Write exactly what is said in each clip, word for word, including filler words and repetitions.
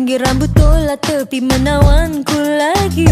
Tinggi rambut tolak tepi menawanku lagi.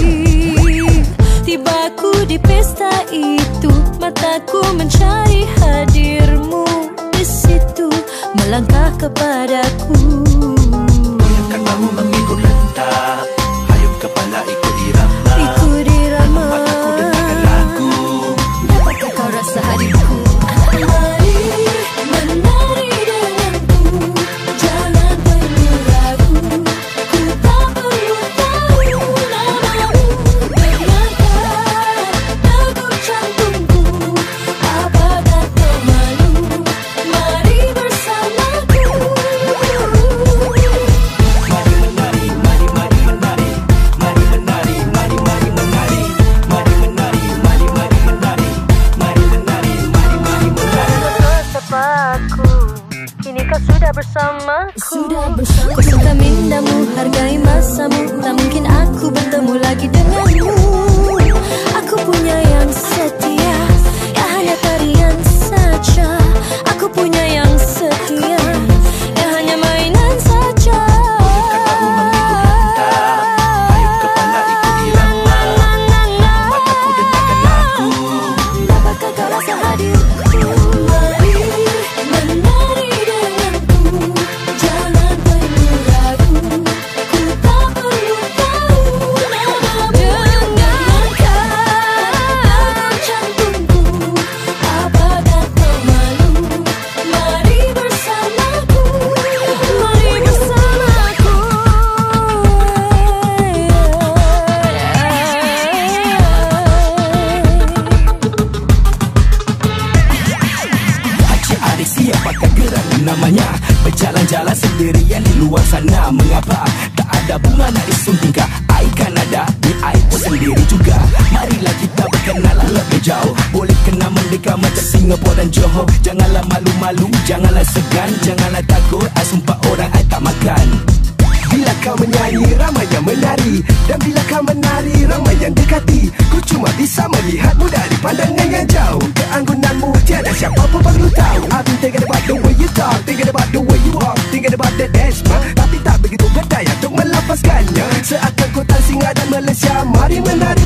Tibaku di pesta itu, mataku mencari hadirmu di situ, melangkah kepadaku. Goyangkan bahu mengikut rentak, hayung kepala ikut irama. Ikut irama. Mataku dengarkan lagu. Dapatkah kau rasa hadirku? Mari menari denganku, jangan perlu ragu. Ku tak perlu tahu namamu, dengarkan degup jantungku. Apakah kau malu? Mari bersamaku. Mari menari, mari mari menari, mari menari, mari mari menari, mari menari, mari mari menari, mari menari, mari mari menari. Bersamaku, kini kau sudah bersamaku. Sudah bersamaku. Ku suka mindamu, hargai masamu. Tak mungkin aku bertemu lagi denganmu. Aku punya yang setia, ya hanya tarian saja. Aku punya yang setia, ya hanya mainan saja. Goyangkan bahu mengikut rentak, hayung kepala ikut irama. Mataku dengarkan lagu. Dapatkah kau rasa hadirku? Mari menari denganku, jangan perlu ragu. Ku tak perlu tahu namamu, dengarkan degup jantungku. Apakah kau malu? Mari bersamaku, mari bersamaku. Acik adik siapakah gerak namanya? Berjalan-jalan sendirian di luar sana. Mengapa tak ada bunga nak disuntingkah? Air kan ada, ni air pun sendiri juga. Marilah kita berkenalan lebih jauh. Boleh kena merdeka macam Singapura dan Johor. Janganlah malu-malu, janganlah segan, janganlah takut. I sumpah orang I tak makan. Bila kau menyanyi, ramai yang menari. Dan bila kau menari, ramai yang dekati. Ku cuma bisa melihatmu dari pandangan yang jauh. Keanggunanmu tiada siapa pun perlu tahu. I've been thinking about the way you talk, thinking about the way you walk, thinking about the dance, tapi tak begitu berdaya untuk melafazkannya. Seakan kau tak singa dan Malaysia, mari menari.